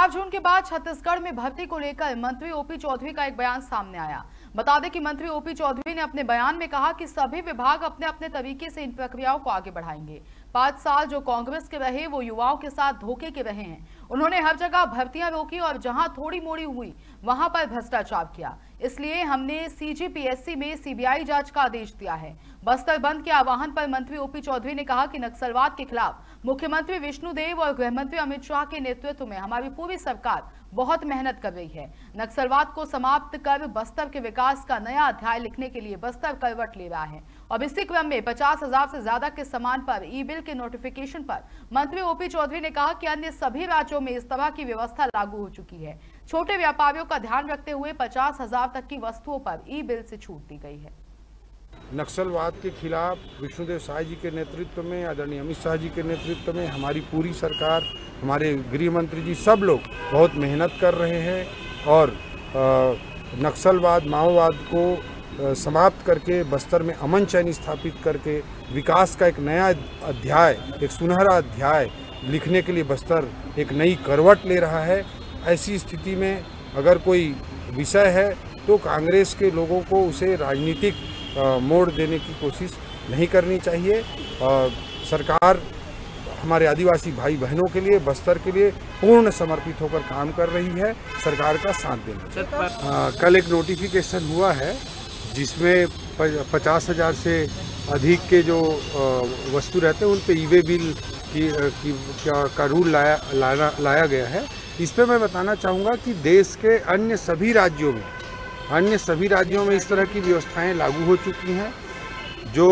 4 जून के बाद छत्तीसगढ़ में भर्ती को लेकर मंत्री ओपी चौधरी का एक बयान सामने आया। बता दें कि मंत्री ओपी चौधरी ने अपने बयान में कहा कि सभी विभाग अपने अपने तरीके से इन प्रक्रियाओं को आगे बढ़ाएंगे। 5 साल जो कांग्रेस के रहे वो युवाओं के साथ धोखे के रहे हैं। उन्होंने हर जगह भर्तियां रोकी और जहां थोड़ी मोड़ी हुई वहां पर भ्रष्टाचार किया। इसलिए हमने सीजीपीएससी में सीबीआई जांच का आदेश दिया है। बस्तर बंद के आह्वान पर मंत्री ओपी चौधरी ने कहा कि नक्सलवाद के खिलाफ मुख्यमंत्री विष्णुदेव और गृहमंत्री अमित शाह के नेतृत्व में हमारी पूरी सरकार बहुत मेहनत कर रही है। नक्सलवाद को समाप्त कर बस्तर के विकास का नया अध्याय लिखने के लिए बस्तर करवट ले रहा है। और इसी क्रम में 50,000 से ज्यादा के सामान पर ई बिल के नोटिफिकेशन पर मंत्री ओपी चौधरी ने कहा कि अन्य सभी राज्यों में इस तरह की व्यवस्था लागू हो चुकी है। छोटे व्यापारियों का ध्यान रखते हुए 50,000 तक की वस्तुओं पर ई बिल से छूट दी गई है। नक्सलवाद के खिलाफ विष्णुदेव साय जी के नेतृत्व में, आदरणीय अमित शाह जी के नेतृत्व में हमारी पूरी सरकार, हमारे गृह मंत्री जी सब लोग बहुत मेहनत कर रहे हैं और नक्सलवाद माओवाद को समाप्त करके बस्तर में अमन चैन स्थापित करके विकास का एक नया अध्याय, एक सुनहरा अध्याय लिखने के लिए बस्तर एक नई करवट ले रहा है। ऐसी स्थिति में अगर कोई विषय है तो कांग्रेस के लोगों को उसे राजनीतिक मोड़ देने की कोशिश नहीं करनी चाहिए। सरकार हमारे आदिवासी भाई बहनों के लिए, बस्तर के लिए पूर्ण समर्पित होकर काम कर रही है। सरकार का साथ देना। कल एक नोटिफिकेशन हुआ है जिसमें 50,000 से अधिक के जो वस्तु रहते हैं उन पे ई-वे बिल का रूल लाया गया है। इस पे मैं बताना चाहूँगा कि देश के अन्य सभी राज्यों में इस तरह की व्यवस्थाएं लागू हो चुकी हैं। जो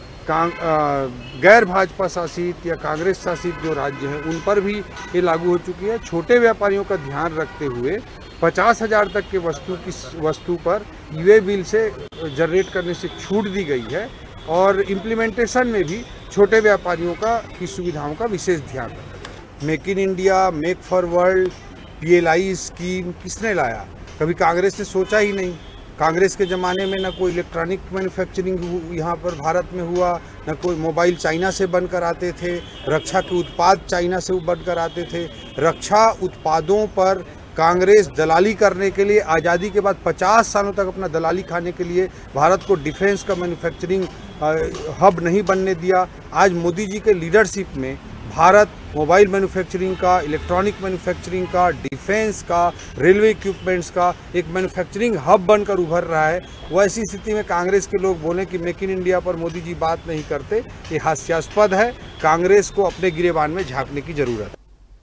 गैर भाजपा शासित या कांग्रेस शासित जो राज्य हैं उन पर भी ये लागू हो चुकी है। छोटे व्यापारियों का ध्यान रखते हुए 50,000 तक के वस्तु पर ई-वे बिल से जनरेट करने से छूट दी गई है और इम्प्लीमेंटेशन में भी छोटे व्यापारियों की सुविधाओं का विशेष ध्यान रखा। Make in India, make for world, PLI scheme किसने लाया? कभी कांग्रेस ने सोचा ही नहीं। कांग्रेस के ज़माने में न कोई इलेक्ट्रॉनिक मैन्युफैक्चरिंग यहाँ पर भारत में हुआ, न कोई मोबाइल चाइना से बनकर आते थे, रक्षा के उत्पाद चाइना से बनकर आते थे। रक्षा उत्पादों पर कांग्रेस दलाली करने के लिए आज़ादी के बाद 50 सालों तक अपना दलाली खाने के लिए भारत को डिफेंस का मैन्युफैक्चरिंग हब नहीं बनने दिया। आज मोदी जी के लीडरशिप में भारत मोबाइल मैन्युफैक्चरिंग का, इलेक्ट्रॉनिक मैन्युफैक्चरिंग का, डिफेंस का, रेलवे इक्विपमेंट्स का एक मैन्युफैक्चरिंग हब बनकर उभर रहा है। वैसी स्थिति में कांग्रेस के लोग बोलें कि मेक इन इंडिया पर मोदी जी बात नहीं करते, ये हास्यास्पद है। कांग्रेस को अपने गिरेबान में झांकने की जरूरत है।